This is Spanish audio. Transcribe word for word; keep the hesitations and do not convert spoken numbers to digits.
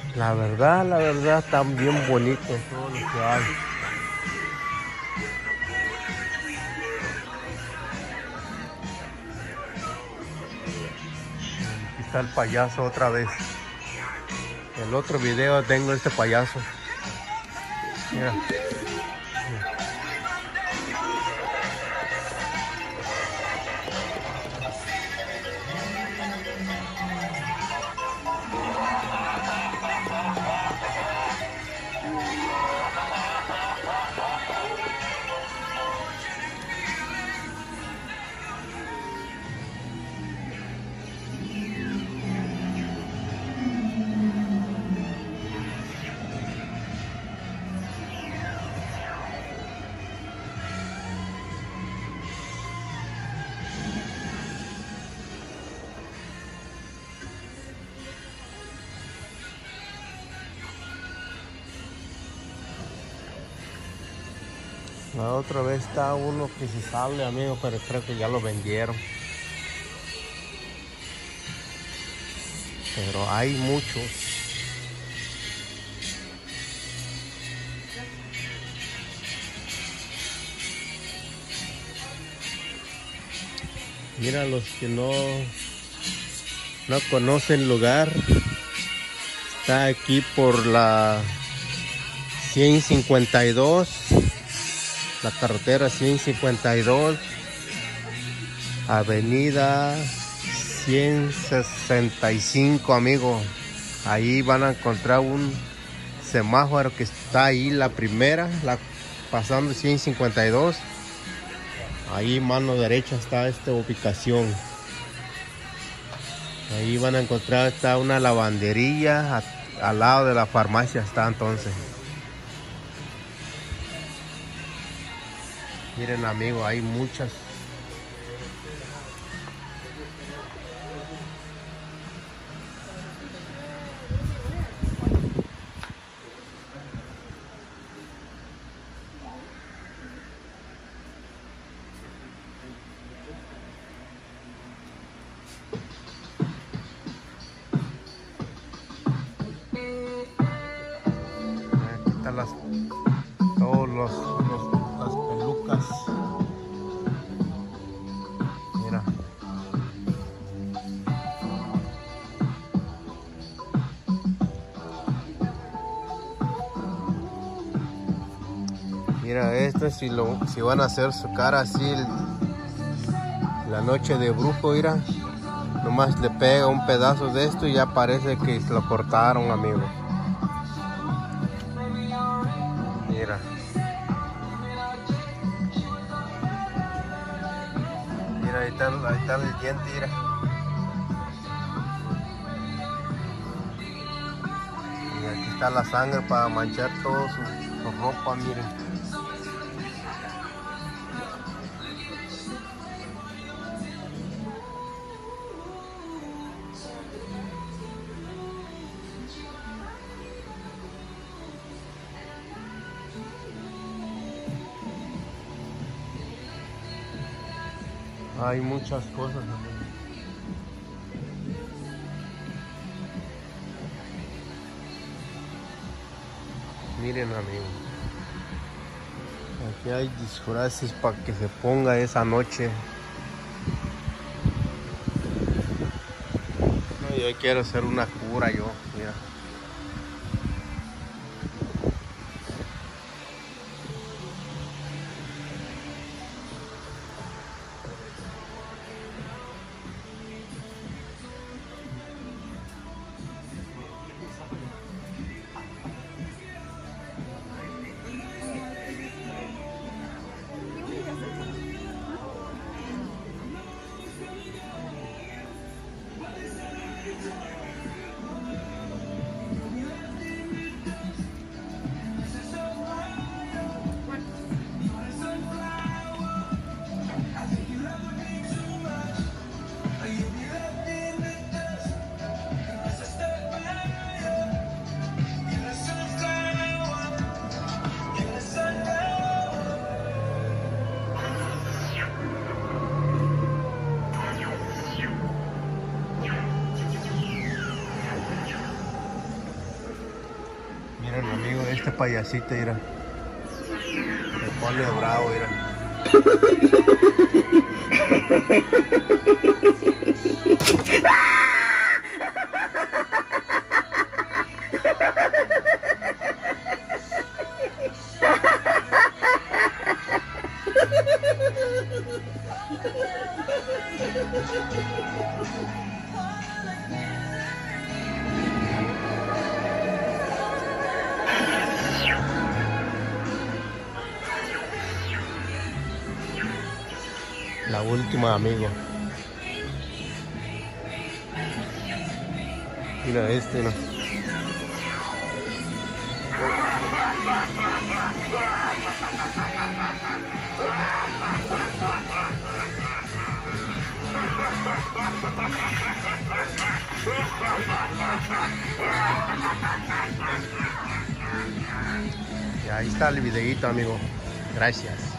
La verdad, la verdad, están bien bonitos todos los que hay. Aquí está el payaso otra vez. El otro video tengo este payaso. Mira. La otra vez está uno que se sale, amigo, pero creo que ya lo vendieron. Pero hay muchos. Mira, los que no, no conocen el lugar, está aquí por la ciento cincuenta y dos. La carretera ciento cincuenta y dos, avenida ciento sesenta y cinco, amigo. Ahí van a encontrar un semáforo que está ahí, la primera, la, pasando ciento cincuenta y dos. Ahí mano derecha está esta ubicación. Ahí van a encontrar, está una lavandería, a, al lado de la farmacia está entonces. Miren, amigo, hay muchas. Aquí están las, todos los, los las pelucas. Mira. Mira, esto si lo si van a hacer su cara así el, la noche de brujo, mira. Nomás le pega un pedazo de esto y ya parece que lo cortaron, amigo. Mira. Mira, ahí está, ahí está el diente, mira. Y aquí está la sangre para manchar toda su, su ropa, miren. Hay muchas cosas, amigo. Miren, amigo. Aquí hay disfraces para que se ponga esa noche. No, yo quiero hacer una cura yo, mira. Este payasito, mira. Me pone bravo, mira. La última, amigo. Mira este, ¿no? Y ahí está el videíto, amigo. Gracias.